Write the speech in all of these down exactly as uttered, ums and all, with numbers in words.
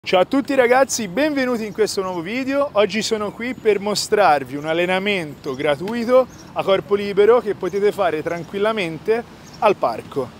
Ciao a tutti ragazzi, benvenuti in questo nuovo video. Oggi sono qui per mostrarvi un allenamento gratuito a corpo libero che potete fare tranquillamente al parco.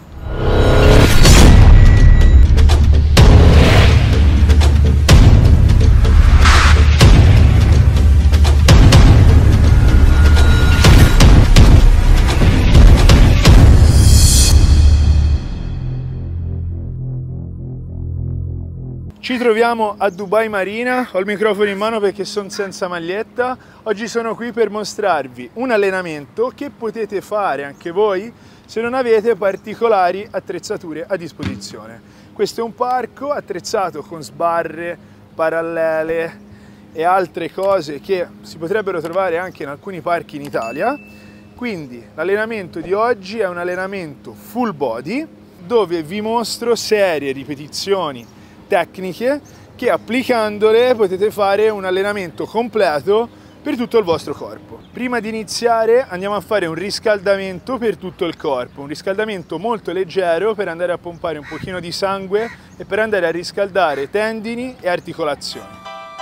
Ci troviamo a Dubai Marina, ho il microfono in mano perché sono senza maglietta. Oggi sono qui per mostrarvi un allenamento che potete fare anche voi se non avete particolari attrezzature a disposizione. Questo è un parco attrezzato con sbarre, parallele e altre cose che si potrebbero trovare anche in alcuni parchi in Italia. Quindi l'allenamento di oggi è un allenamento full body dove vi mostro serie ripetizioni tecniche che applicandole potete fare un allenamento completo per tutto il vostro corpo. Prima di iniziare andiamo a fare un riscaldamento per tutto il corpo, un riscaldamento molto leggero per andare a pompare un pochino di sangue e per andare a riscaldare tendini e articolazioni.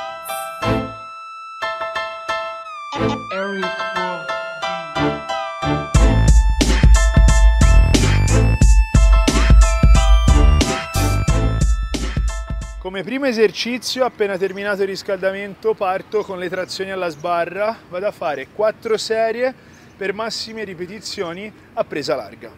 Come primo esercizio, appena terminato il riscaldamento, parto con le trazioni alla sbarra. Vado a fare quattro serie per massime ripetizioni a presa larga.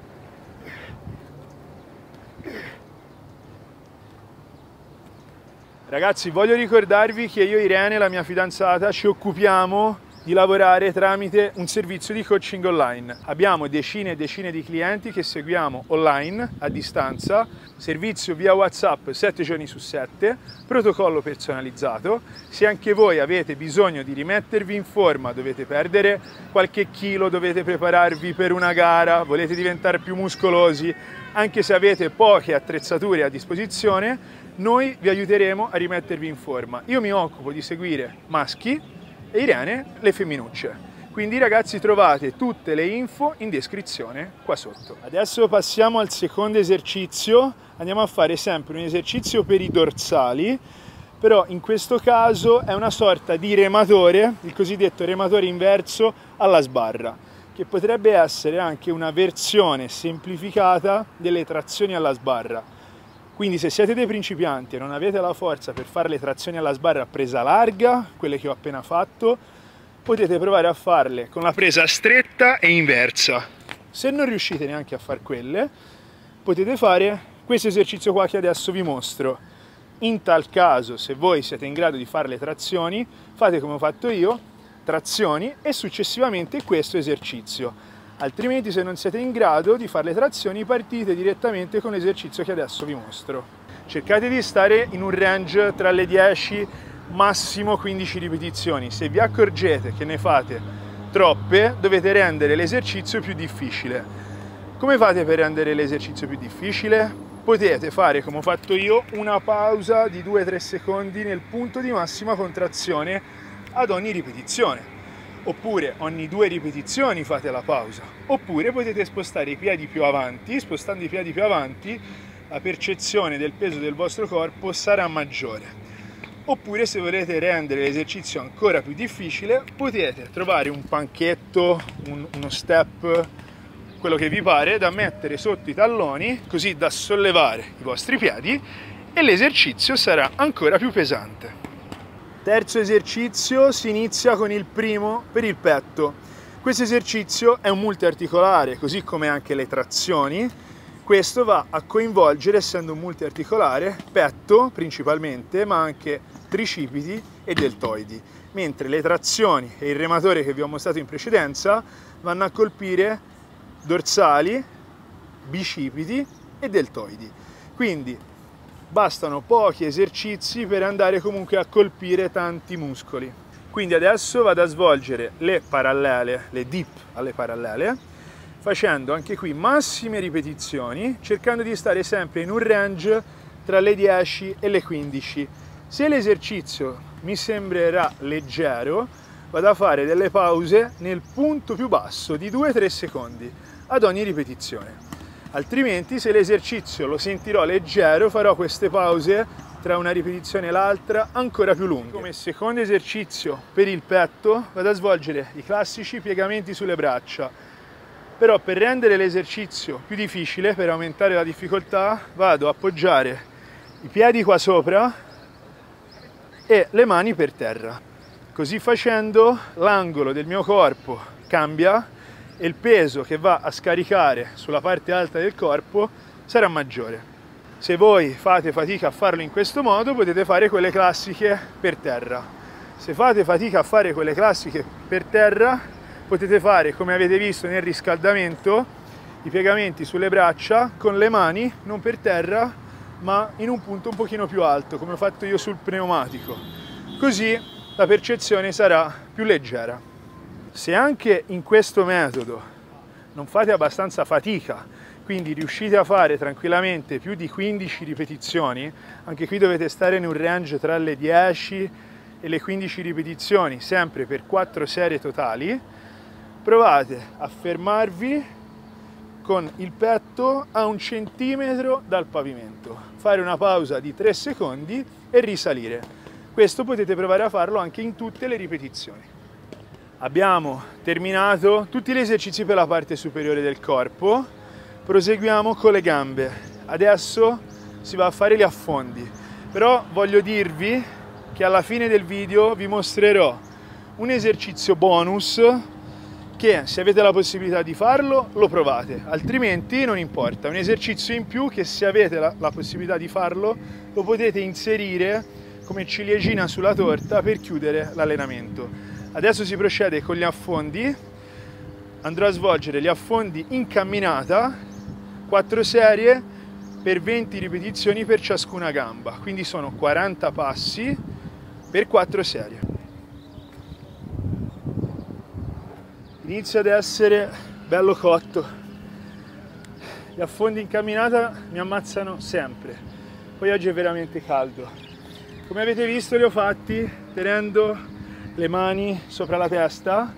Ragazzi, voglio ricordarvi che io e Irene, la mia fidanzata, ci occupiamo di lavorare tramite un servizio di coaching online. Abbiamo decine e decine di clienti che seguiamo online, a distanza, servizio via WhatsApp sette giorni su sette, protocollo personalizzato. Se anche voi avete bisogno di rimettervi in forma, dovete perdere qualche chilo, dovete prepararvi per una gara, volete diventare più muscolosi, anche se avete poche attrezzature a disposizione, noi vi aiuteremo a rimettervi in forma. Io mi occupo di seguire maschi e Irene le femminucce. Quindi ragazzi, trovate tutte le info in descrizione qua sotto. Adesso passiamo al secondo esercizio. Andiamo a fare sempre un esercizio per i dorsali, però in questo caso è una sorta di rematore, il cosiddetto rematore inverso alla sbarra, che potrebbe essere anche una versione semplificata delle trazioni alla sbarra. Quindi se siete dei principianti e non avete la forza per fare le trazioni alla sbarra a presa larga, quelle che ho appena fatto, potete provare a farle con la presa stretta e inversa. Se non riuscite neanche a fare quelle, potete fare questo esercizio qua che adesso vi mostro. In tal caso, se voi siete in grado di fare le trazioni, fate come ho fatto io, trazioni e successivamente questo esercizio. Altrimenti, se non siete in grado di fare le trazioni, partite direttamente con l'esercizio che adesso vi mostro. Cercate di stare in un range tra le dieci massimo quindici ripetizioni. Se vi accorgete che ne fate troppe, dovete rendere l'esercizio più difficile. Come fate per rendere l'esercizio più difficile? Potete fare, come ho fatto io, una pausa di due tre secondi nel punto di massima contrazione ad ogni ripetizione. Oppure ogni due ripetizioni fate la pausa, oppure potete spostare i piedi più avanti. Spostando i piedi più avanti la percezione del peso del vostro corpo sarà maggiore. Oppure, se volete rendere l'esercizio ancora più difficile, potete trovare un panchetto, un, uno step, quello che vi pare, da mettere sotto i talloni, così da sollevare i vostri piedi e l'esercizio sarà ancora più pesante. Terzo esercizio, si inizia con il primo per il petto. Questo esercizio è un multiarticolare, così come anche le trazioni. Questo va a coinvolgere, essendo un multiarticolare, petto principalmente, ma anche tricipiti e deltoidi. Mentre le trazioni e il rematore che vi ho mostrato in precedenza vanno a colpire dorsali, bicipiti e deltoidi. Quindi bastano pochi esercizi per andare comunque a colpire tanti muscoli. Quindi adesso vado a svolgere le parallele, le dip alle parallele, facendo anche qui massime ripetizioni, cercando di stare sempre in un range tra le dieci e le quindici. Se l'esercizio mi sembrerà leggero, vado a fare delle pause nel punto più basso di due tre secondi ad ogni ripetizione. Altrimenti, se l'esercizio lo sentirò leggero, farò queste pause tra una ripetizione e l'altra ancora più lunghe. Come secondo esercizio per il petto vado a svolgere i classici piegamenti sulle braccia, però per rendere l'esercizio più difficile, per aumentare la difficoltà, vado a appoggiare i piedi qua sopra e le mani per terra. Così facendo l'angolo del mio corpo cambia e il peso che va a scaricare sulla parte alta del corpo sarà maggiore. Se voi fate fatica a farlo in questo modo, potete fare quelle classiche per terra. Se fate fatica a fare quelle classiche per terra, potete fare, come avete visto nel riscaldamento, i piegamenti sulle braccia con le mani, non per terra, ma in un punto un pochino più alto, come ho fatto io sul pneumatico. Così la percezione sarà più leggera. Se anche in questo metodo non fate abbastanza fatica, quindi riuscite a fare tranquillamente più di quindici ripetizioni, anche qui dovete stare in un range tra le dieci e le quindici ripetizioni, sempre per quattro serie totali, provate a fermarvi con il petto a un centimetro dal pavimento, fare una pausa di tre secondi e risalire. Questo potete provare a farlo anche in tutte le ripetizioni. Abbiamo terminato tutti gli esercizi per la parte superiore del corpo, proseguiamo con le gambe. Adesso si va a fare gli affondi, però voglio dirvi che alla fine del video vi mostrerò un esercizio bonus che, se avete la possibilità di farlo, lo provate, altrimenti non importa. Un esercizio in più che, se avete la, la possibilità di farlo, lo potete inserire come ciliegina sulla torta per chiudere l'allenamento. Adesso si procede con gli affondi. Andrò a svolgere gli affondi in camminata, quattro serie per venti ripetizioni per ciascuna gamba, quindi sono quaranta passi per quattro serie. Inizio ad essere bello cotto. Gli affondi in camminata mi ammazzano sempre, poi oggi è veramente caldo. Come avete visto li ho fatti tenendo le mani sopra la testa.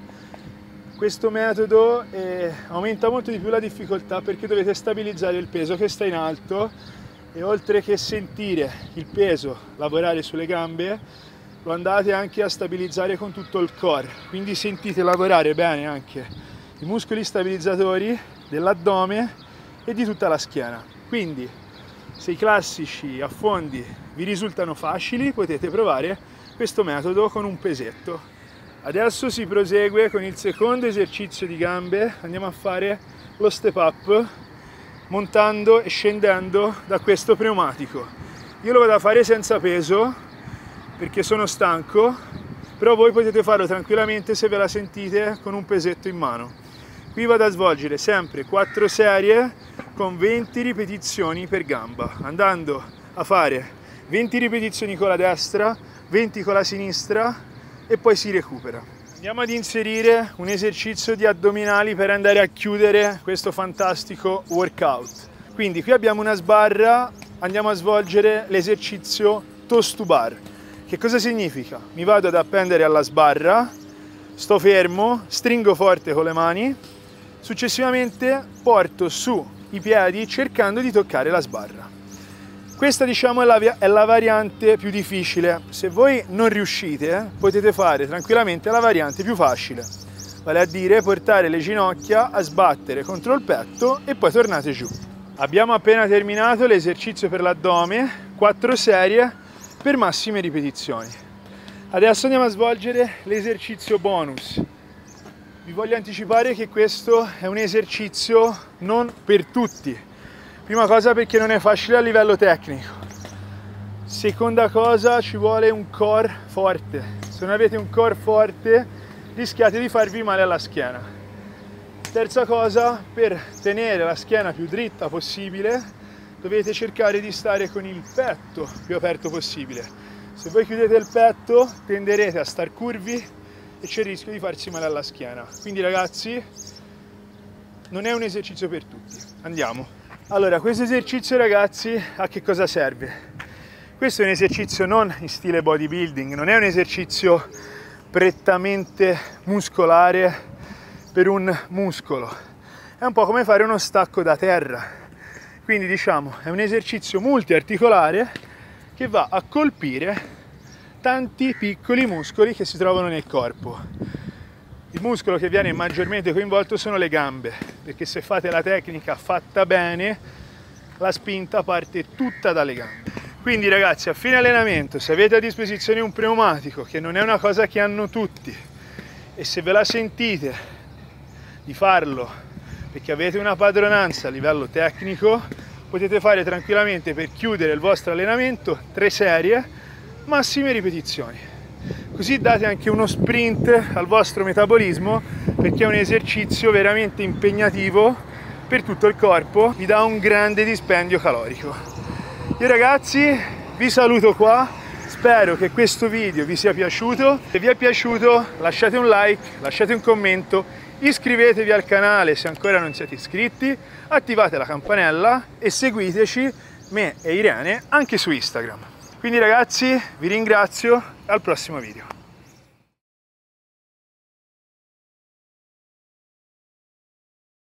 Questo metodo eh, aumenta molto di più la difficoltà, perché dovete stabilizzare il peso che sta in alto e, oltre che sentire il peso lavorare sulle gambe, lo andate anche a stabilizzare con tutto il core, quindi sentite lavorare bene anche i muscoli stabilizzatori dell'addome e di tutta la schiena. Quindi, se i classici affondi vi risultano facili, potete provare questo metodo con un pesetto. Adesso si prosegue con il secondo esercizio di gambe. Andiamo a fare lo step up montando e scendendo da questo pneumatico. Io lo vado a fare senza peso perché sono stanco, però voi potete farlo tranquillamente se ve la sentite con un pesetto in mano. Qui vado a svolgere sempre quattro serie con venti ripetizioni per gamba, andando a fare venti ripetizioni con la destra, venti con la sinistra e poi si recupera. Andiamo ad inserire un esercizio di addominali per andare a chiudere questo fantastico workout. Quindi qui abbiamo una sbarra, andiamo a svolgere l'esercizio toes to bar. Che cosa significa? Mi vado ad appendere alla sbarra, sto fermo, stringo forte con le mani, successivamente porto su i piedi cercando di toccare la sbarra. Questa, diciamo, è la, è la variante più difficile. Se voi non riuscite, potete fare tranquillamente la variante più facile, vale a dire portare le ginocchia a sbattere contro il petto e poi tornate giù. Abbiamo appena terminato l'esercizio per l'addome, quattro serie per massime ripetizioni. Adesso andiamo a svolgere l'esercizio bonus. Vi voglio anticipare che questo è un esercizio non per tutti. Prima cosa, perché non è facile a livello tecnico. Seconda cosa, ci vuole un core forte. Se non avete un core forte, rischiate di farvi male alla schiena. Terza cosa, per tenere la schiena più dritta possibile, dovete cercare di stare con il petto più aperto possibile. Se voi chiudete il petto, tenderete a star curvi e c'è il rischio di farsi male alla schiena. Quindi, ragazzi, non è un esercizio per tutti. Andiamo. Allora, questo esercizio, ragazzi, a che cosa serve? Questo è un esercizio non in stile bodybuilding, non è un esercizio prettamente muscolare per un muscolo. È un po' come fare uno stacco da terra. Quindi, diciamo, è un esercizio multiarticolare che va a colpire tanti piccoli muscoli che si trovano nel corpo. Il muscolo che viene maggiormente coinvolto sono le gambe, perché se fate la tecnica fatta bene, la spinta parte tutta dalle gambe. Quindi ragazzi, a fine allenamento, se avete a disposizione un pneumatico, che non è una cosa che hanno tutti, e se ve la sentite di farlo perché avete una padronanza a livello tecnico, potete fare tranquillamente, per chiudere il vostro allenamento, tre serie, massime ripetizioni. Così date anche uno sprint al vostro metabolismo, perché è un esercizio veramente impegnativo per tutto il corpo, vi dà un grande dispendio calorico. Io ragazzi vi saluto qua, spero che questo video vi sia piaciuto. Se vi è piaciuto lasciate un like, lasciate un commento, iscrivetevi al canale se ancora non siete iscritti, attivate la campanella e seguiteci, me e Irene, anche su Instagram. Quindi ragazzi vi ringrazio, al prossimo video.